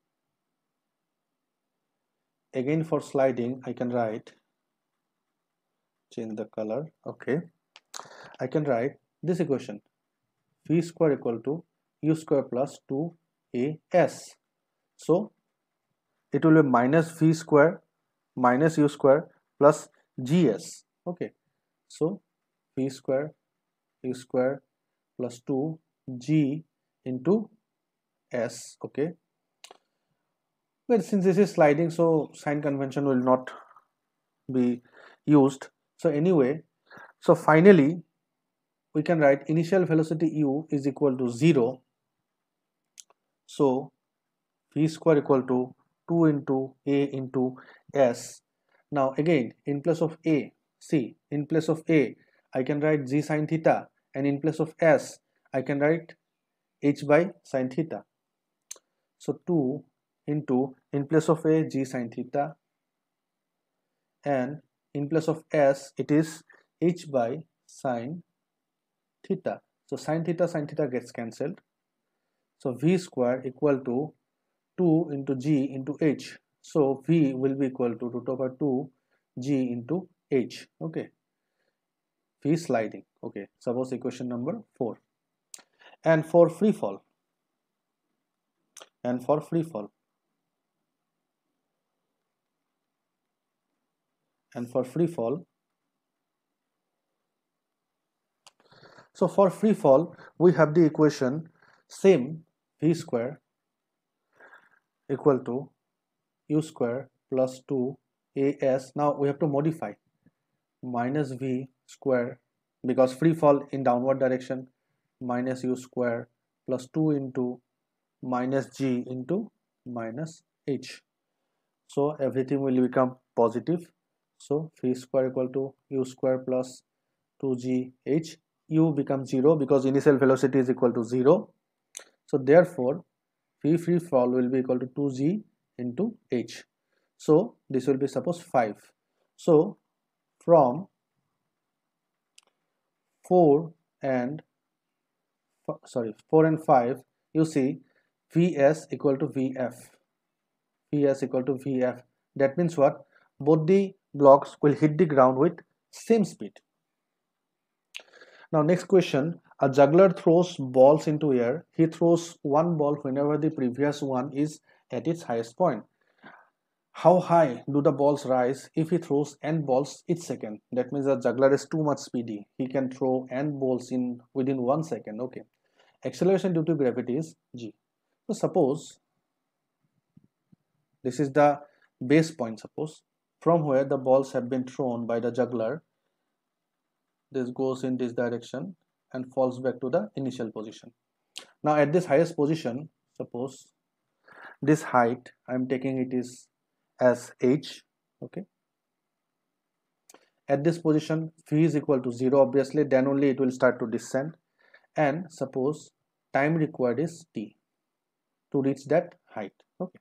I can write, change the color. Okay, I can write this equation, v square equal to u square plus 2as. So it will be minus v square minus u square plus gs. Okay, so v square u square plus 2g into s. Okay, but since this is sliding, so sign convention will not be used. So anyway, so finally we can write initial velocity u is equal to 0. So v square equal to 2 into a into s. Now again in place of a, see, in place of a I can write g sine theta, and in place of s I can write h by sine theta. So 2 into, in place of a, g sine theta, and in place of s it is h by sine theta. So sine theta gets cancelled. So v square equal to 2 into g into h. So v will be equal to root over 2 g into h. Okay, v sliding. Okay, suppose equation number 4. And for free fall, so for free fall we have the equation same, v square equal to u square plus 2as. Now we have to modify minus v square, because free fall in downward direction, minus u square plus 2 into minus g into minus h. So everything will become positive. So v square equal to u square plus 2gh. U becomes 0 because initial velocity is equal to 0. So therefore v free fall will be equal to 2g into h. So this will be suppose 5. So from 4 and sorry, 4 and 5, you see Vs equal to Vf. Vs equal to Vf. That means what? Both the blocks will hit the ground with same speed. Now next question, a juggler throws balls into air. He throws one ball whenever the previous one is at its highest point. How high do the balls rise if he throws n balls each second? That means the juggler is too much speedy. He can throw n balls in within 1 second. Okay. Acceleration due to gravity is g. So suppose this is the base point, suppose, from where the balls have been thrown by the juggler. This goes in this direction and falls back to the initial position. Now at this highest position, suppose this height, I am taking it is as h. Okay. At this position, v is equal to 0, obviously, then only it will start to descend. And suppose time required is t to reach that height. Okay.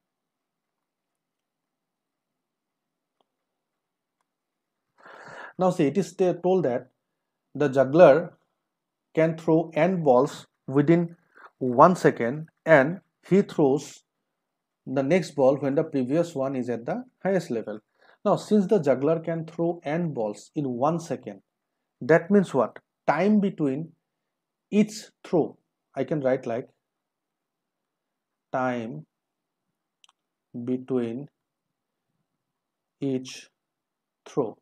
Now see, it is told that the juggler can throw n balls within 1 second, and he throws the next ball when the previous one is at the highest level. Now since the juggler can throw n balls in 1 second, that means what? Time between each throw, I can write like time between each throw.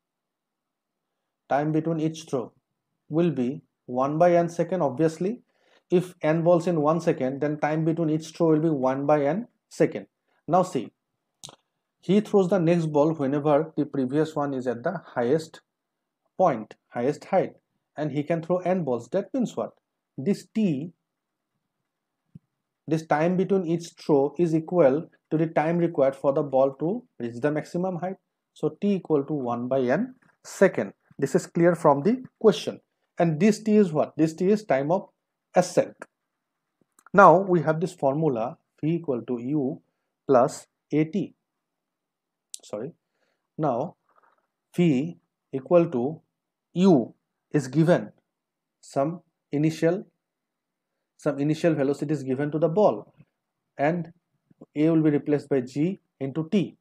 Time between each throw will be 1 by n second, obviously. If n balls in 1 second, then time between each throw will be 1 by n second. Now see, he throws the next ball whenever the previous one is at the highest point, highest height, and he can throw n balls. That means what? This t, this time between each throw is equal to the time required for the ball to reach the maximum height. So t equal to 1 by n second. This is clear from the question. And this t is what? This t is time of ascent. Now we have this formula v equal to u plus at. Sorry. Now v equal to u is given some initial velocity is given to the ball, and a will be replaced by g into t.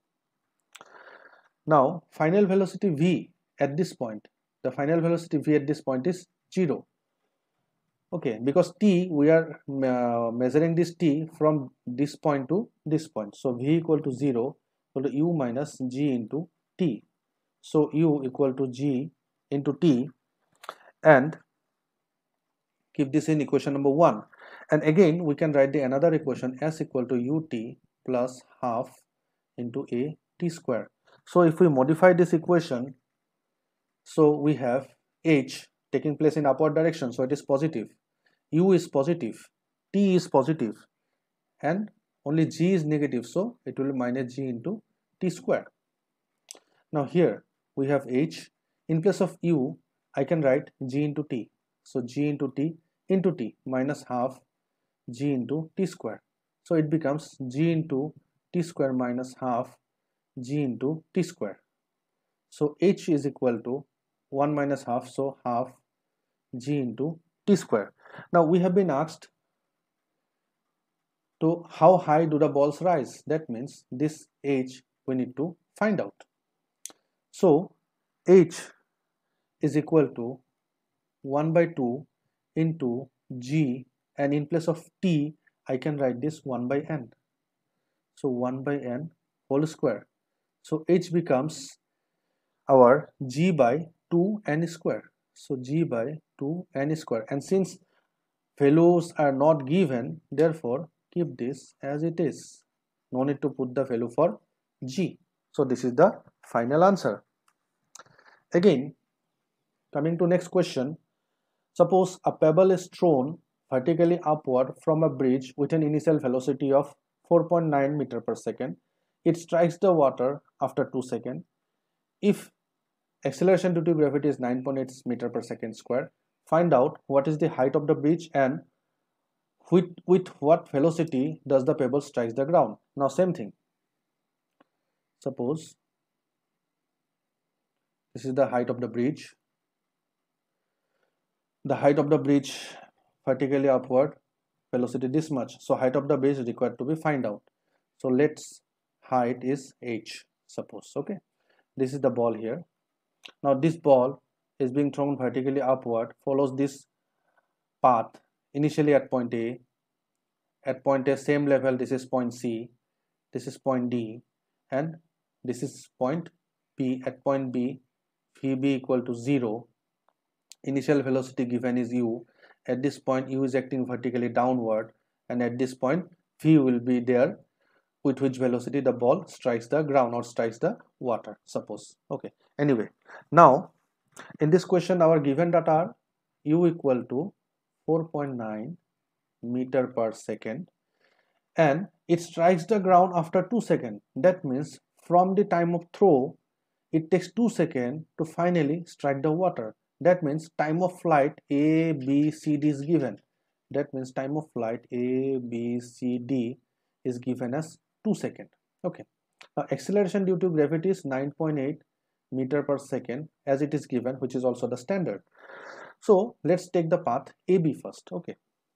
Now final velocity v at this point, the final velocity v at this point is 0. Okay, because t, we are measuring this t from this point to this point. So v equal to 0 equal to u minus g into t. So u equal to g into t, and keep this in equation number 1. And again we can write the another equation s equal to ut plus half into a t square. So if we modify this equation, so we have h taking place in upward direction, so it is positive, u is positive, t is positive, and only g is negative, so it will be minus g into t square. Now here we have h, in place of u I can write g into t, so g into t minus half g into t square, so it becomes g into t square minus half g into t square. So h is equal to 1 minus half, so half g into t square. Now we have been asked to how high do the balls rise. That means this h we need to find out. So h is equal to 1 by 2 into g, and in place of t I can write this 1 by n. So 1 by n whole square. So h becomes our g by 2n square. So g by 2n square, and since values are not given, therefore keep this as it is. No need to put the value for g. So this is the final answer. Again, coming to next question, suppose a pebble is thrown vertically upward from a bridge with an initial velocity of 4.9 meter per second. It strikes the water after 2 seconds. If acceleration due to gravity is 9.8 meter per second square, find out what is the height of the bridge and with what velocity does the pebble strikes the ground. Now same thing. Suppose this is the height of the bridge. The height of the bridge vertically upward velocity this much, so height of the base is required to be find out. So let's height is h, suppose. Okay, this is the ball here. Now this ball is being thrown vertically upward, follows this path initially at point A. At point A, same level, this is point C, this is point D, and this is point B. At point B, Vb equal to 0. Initial velocity given is u. At this point, u is acting vertically downward, and at this point, v will be there, with which velocity the ball strikes the ground or strikes the water, suppose. Okay, anyway, now in this question our given data are u equal to 4.9 meter per second, and it strikes the ground after 2 seconds. That means from the time of throw it takes 2 seconds to finally strike the water. That means time of flight A, B, C, D is given. That means time of flight A, B, C, D is given as 2 seconds. Okay, now acceleration due to gravity is 9.8 meter per second as it is given, which is also the standard. So let's take the path AB first. Okay,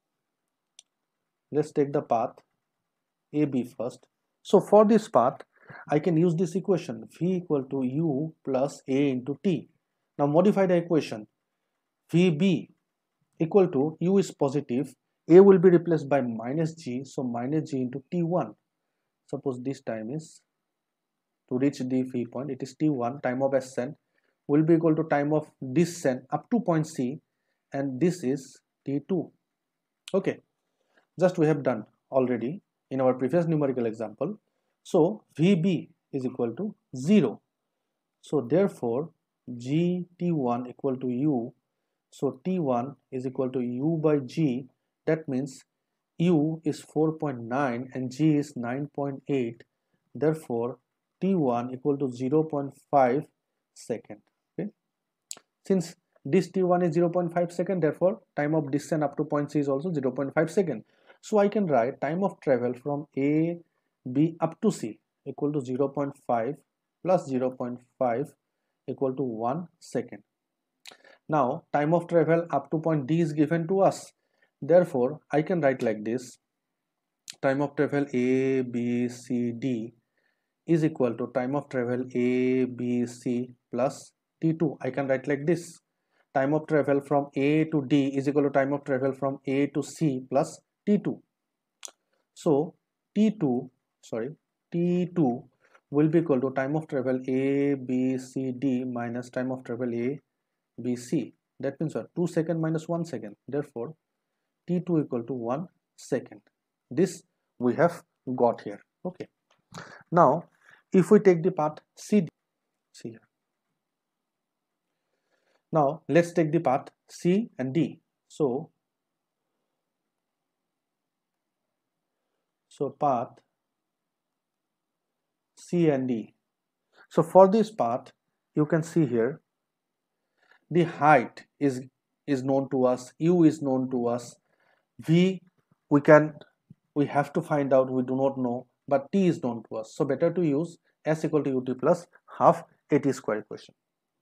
let's take the path AB first. So for this path I can use this equation, v equal to u plus a into t. Now modify the equation, vb equal to u is positive, a will be replaced by minus g, so minus g into t1. Suppose this time is to reach the v point, it is t1, time of ascent will be equal to time of descent up to point C, and this is t2. Okay, just we have done already in our previous numerical example. So vb is equal to 0. So therefore gt1 equal to u. So t1 is equal to u by g. That means u is 4.9 and g is 9.8. Therefore t1 equal to 0.5 second. Okay, since this t1 is 0.5 second, therefore time of descent up to point C is also 0.5 second. So I can write time of travel from A, B up to C equal to 0.5 plus 0.5 equal to 1 second. Now time of travel up to point D is given to us. Therefore I can write like this, time of travel A, B, C, D is equal to time of travel A, B, C plus T2. I can write like this, time of travel from A to D is equal to time of travel from A to C plus T2. So T2 will be equal to time of travel A, B, C, D minus time of travel A, B, C. That means what? 2 seconds minus 1 second. Therefore T2 equal to 1 second. This we have got here. Okay, now if we take the path CD, see here. Now let's take the path C and D. So path C and D. So for this path you can see here the height is known to us, u is known to us, v we have to find out, we do not know, but t is known to us. So better to use s equal to ut plus half at square equation.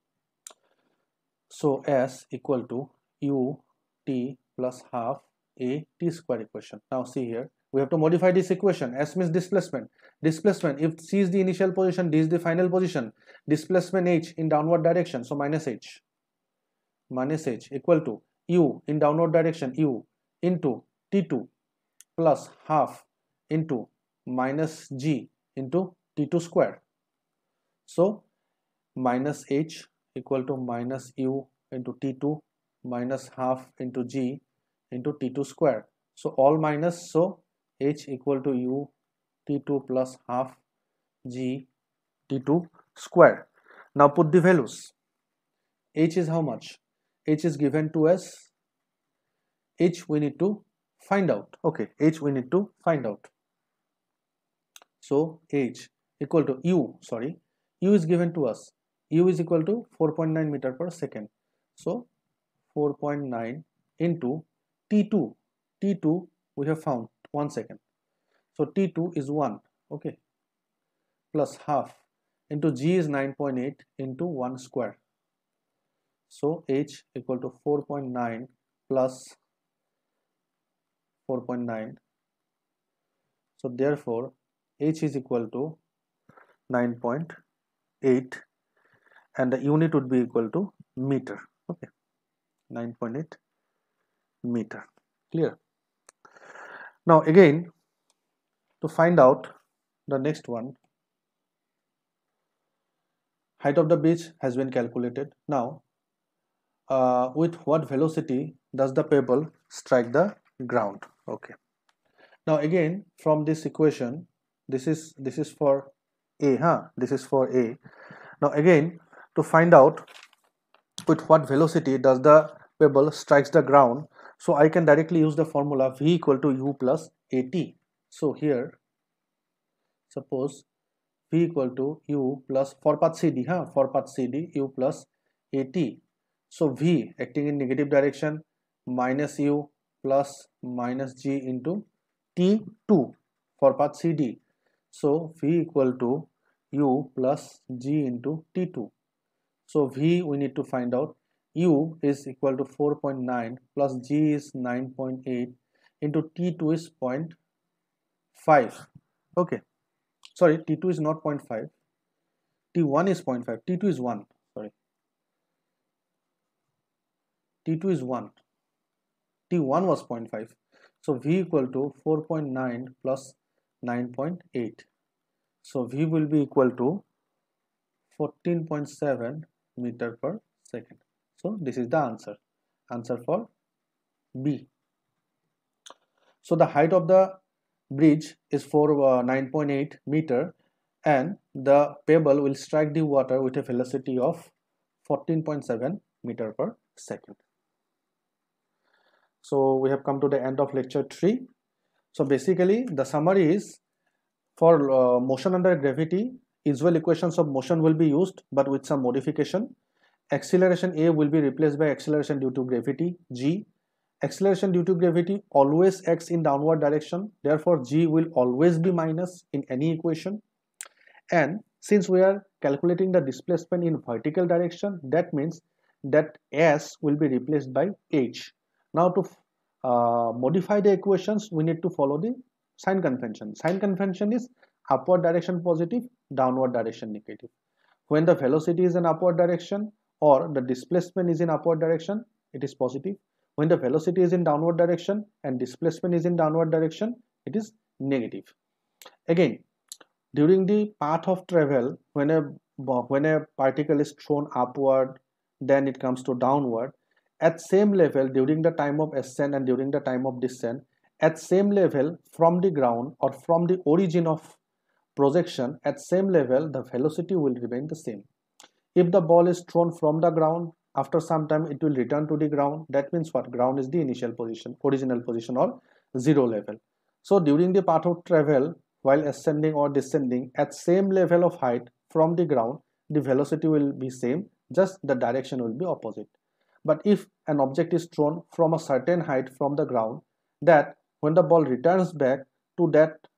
So s equal to ut plus half a t square equation. Now see here, we have to modify this equation. S means displacement. Displacement, if c is the initial position, d is the final position, displacement h in downward direction, so minus h equal to u in downward direction, u into t2 plus half into minus g into t2 square. So minus h equal to minus u into t2 minus half into g into t2 square. So all minus, so h equal to u t2 plus half g t2 square. Now put the values. H is how much? H is given to us. H we need to find out. Okay, h we need to find out. So h equal to u is given to us. U is equal to 4.9 meter per second. So 4.9 into T2. T2 we have found 1 second. So T2 is 1. Okay. Plus half into G is 9.8 into 1 square. So H equal to 4.9 plus 4.9. So therefore h is equal to 9.8 and the unit would be equal to meter. Okay, 9.8 meter. Clear? Now again, to find out the next one, height of the bridge has been calculated. Now with what velocity does the pebble strike the ground? Okay, now again from this equation, this is for a, this is for a. Now again, to find out with what velocity does the pebble strikes the ground, so I can directly use the formula v equal to u plus at. So here suppose v equal to u plus, for path CD, for path CD, u plus at. So v acting in negative direction, minus u plus minus g into t2 for path CD. So v equal to u plus g into t2. So v we need to find out, u is equal to 4.9 plus g is 9.8 into t2 is 0.5. Okay, sorry, t2 is not 0.5, t1 is 0.5, t2 is 1, sorry, t2 is 1, t1 was 0.5. So v equal to 4.9 plus 9.8. So v will be equal to 14.7 meter per second. So this is the answer for B. So the height of the bridge is for 9.8 meter and the pebble will strike the water with a velocity of 14.7 meter per second. So we have come to the end of lecture 3. So basically the summary is, for motion under gravity, usual equations of motion will be used but with some modification. Acceleration A will be replaced by acceleration due to gravity G. Acceleration due to gravity always acts in downward direction, therefore G will always be minus in any equation. And since we are calculating the displacement in vertical direction, that means that S will be replaced by H. Now to modify the equations, we need to follow the sign convention. Sign convention is upward direction positive, downward direction negative. When the velocity is in upward direction or the displacement is in upward direction, it is positive. When the velocity is in downward direction and displacement is in downward direction, it is negative. Again, during the path of travel, when a particle is thrown upward, then it comes to downward. At same level, during the time of ascent and during the time of descent, at same level from the ground or from the origin of projection, at same level the velocity will remain the same. If the ball is thrown from the ground, after some time it will return to the ground. That means what? Ground is the initial position, original position, or zero level. So during the path of travel, while ascending or descending at same level of height from the ground, the velocity will be same, just the direction will be opposite. But if an object is thrown from a certain height from the ground, that when the ball returns back to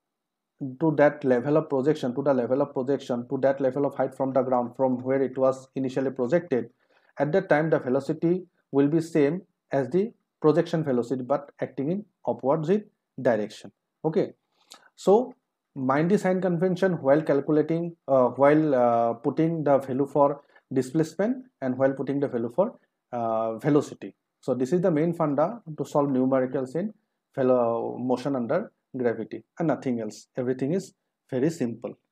that level of projection, to that level of height from the ground from where it was initially projected, at that time the velocity will be same as the projection velocity but acting in opposite direction. Okay, so mind the sign convention while calculating, while putting the value for displacement and while putting the value for velocity. So this is the main funda to solve numericals in motion under gravity and nothing else. Everything is very simple.